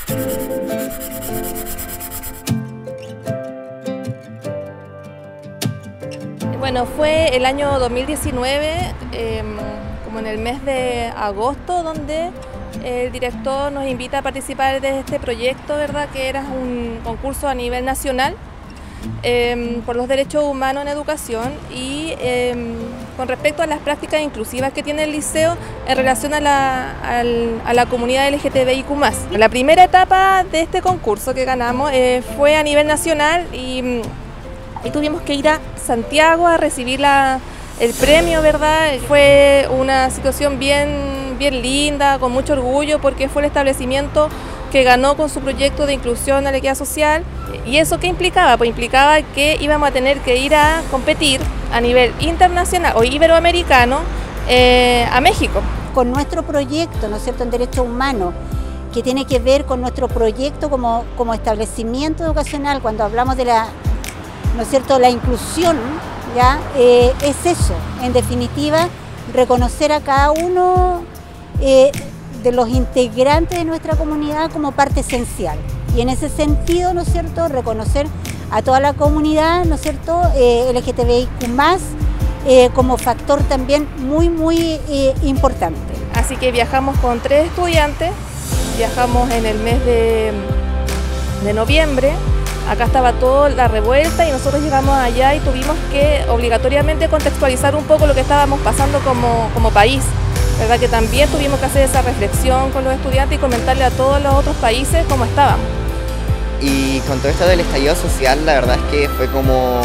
Bueno, fue el año 2019, como en el mes de agosto, donde el director nos invita a participar de este proyecto, ¿verdad? Que era un concurso a nivel nacional por los derechos humanos en educación y con respecto a las prácticas inclusivas que tiene el liceo en relación a la comunidad LGTBIQ+. La primera etapa de este concurso que ganamos fue a nivel nacional y tuvimos que ir a Santiago a recibir el premio, ¿verdad? Fue una situación bien linda, con mucho orgullo, porque fue el establecimiento que ganó con su proyecto de inclusión a la equidad social. ¿Y eso qué implicaba? Pues implicaba que íbamos a tener que ir a competir a nivel internacional o iberoamericano a México. Con nuestro proyecto, ¿no es cierto?, en derechos humanos, que tiene que ver con nuestro proyecto como establecimiento educacional, cuando hablamos de ¿no es cierto?, la inclusión, ¿ya? Es eso, en definitiva, reconocer a cada uno de los integrantes de nuestra comunidad como parte esencial. Y en ese sentido, ¿no es cierto?, reconocer a toda la comunidad, ¿no es cierto?, LGTBIQ+, como factor también muy importante. Así que viajamos con 3 estudiantes, viajamos en el mes de noviembre. Acá estaba toda la revuelta y nosotros llegamos allá y tuvimos que obligatoriamente contextualizar un poco lo que estábamos pasando como país, ¿verdad? Que también tuvimos que hacer esa reflexión con los estudiantes y comentarle a todos los otros países cómo estábamos. Y con todo esto del estallido social, la verdad es que fue como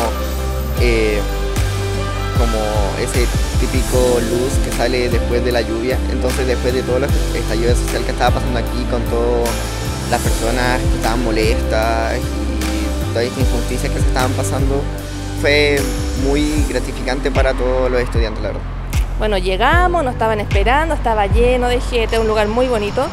ese típico luz que sale después de la lluvia. Entonces, después de todo el estallido social que estaba pasando aquí, con todas las personas que estaban molestas y todas estas injusticias que se estaban pasando, fue muy gratificante para todos los estudiantes, la verdad. Bueno, llegamos, nos estaban esperando, estaba lleno de gente, un lugar muy bonito,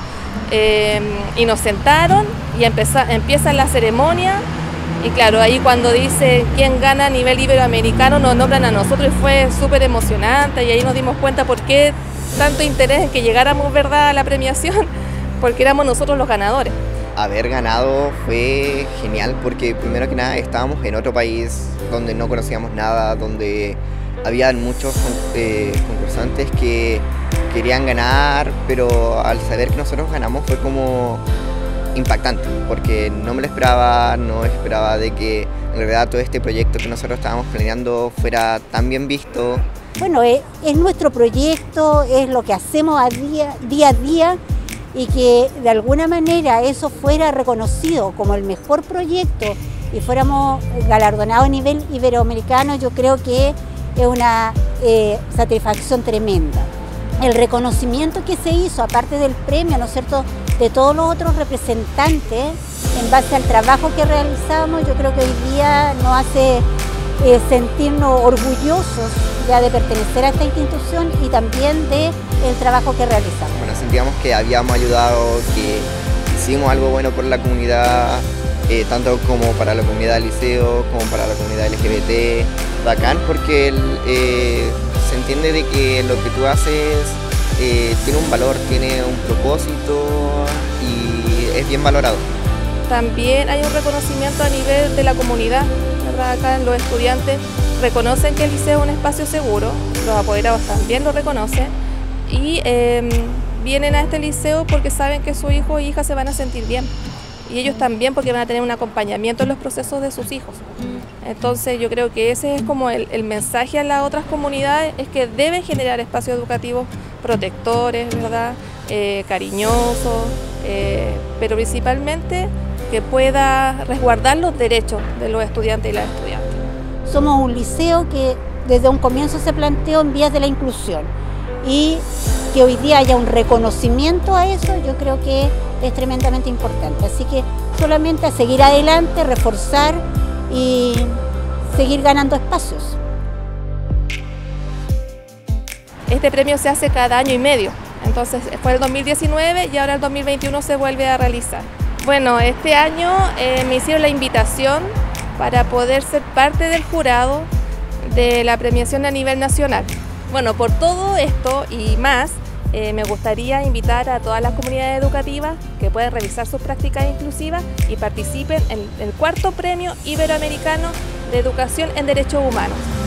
y nos sentaron y empieza la ceremonia. Y claro, ahí cuando dice quién gana a nivel iberoamericano nos nombran a nosotros y fue súper emocionante, y ahí nos dimos cuenta por qué tanto interés en que llegáramos, ¿verdad?, a la premiación, porque éramos nosotros los ganadores. Haber ganado fue genial porque primero que nada estábamos en otro país donde no conocíamos nada, donde había muchos concursantes que querían ganar, pero al saber que nosotros ganamos fue como impactante, porque no me lo esperaba, no esperaba de que en realidad todo este proyecto que nosotros estábamos planeando fuera tan bien visto. Bueno, es nuestro proyecto, es lo que hacemos día a día, y que de alguna manera eso fuera reconocido como el mejor proyecto y fuéramos galardonados a nivel iberoamericano, yo creo que es una satisfacción tremenda. El reconocimiento que se hizo, aparte del premio, ¿no es cierto?, de todos los otros representantes, en base al trabajo que realizamos, yo creo que hoy día nos hace sentirnos orgullosos ya de pertenecer a esta institución y también del trabajo que realizamos. Bueno, sentíamos que habíamos ayudado, que hicimos algo bueno por la comunidad, tanto como para la comunidad del liceo, como para la comunidad LGBT. Bacán porque se entiende de que lo que tú haces tiene un valor, tiene un propósito y es bien valorado. También hay un reconocimiento a nivel de la comunidad, ¿verdad? Acá los estudiantes reconocen que el liceo es un espacio seguro, los apoderados también lo reconocen y vienen a este liceo porque saben que sus hijos e hijas se van a sentir bien, y ellos también porque van a tener un acompañamiento en los procesos de sus hijos. Entonces yo creo que ese es como el mensaje a las otras comunidades, es que deben generar espacios educativos protectores, ¿verdad? Cariñosos, pero principalmente que pueda resguardar los derechos de los estudiantes y las estudiantes. Somos un liceo que desde un comienzo se planteó en vías de la inclusión, y que hoy día haya un reconocimiento a eso, yo creo que es tremendamente importante. Así que solamente a seguir adelante, reforzar y seguir ganando espacios. Este premio se hace cada año y medio, entonces fue el 2019 y ahora el 2021 se vuelve a realizar. Bueno, este año me hicieron la invitación para poder ser parte del jurado de la premiación a nivel nacional. Bueno, por todo esto y más, Me gustaría invitar a todas las comunidades educativas que puedan revisar sus prácticas inclusivas y participen en el 4º Premio Iberoamericano de Educación en Derechos Humanos.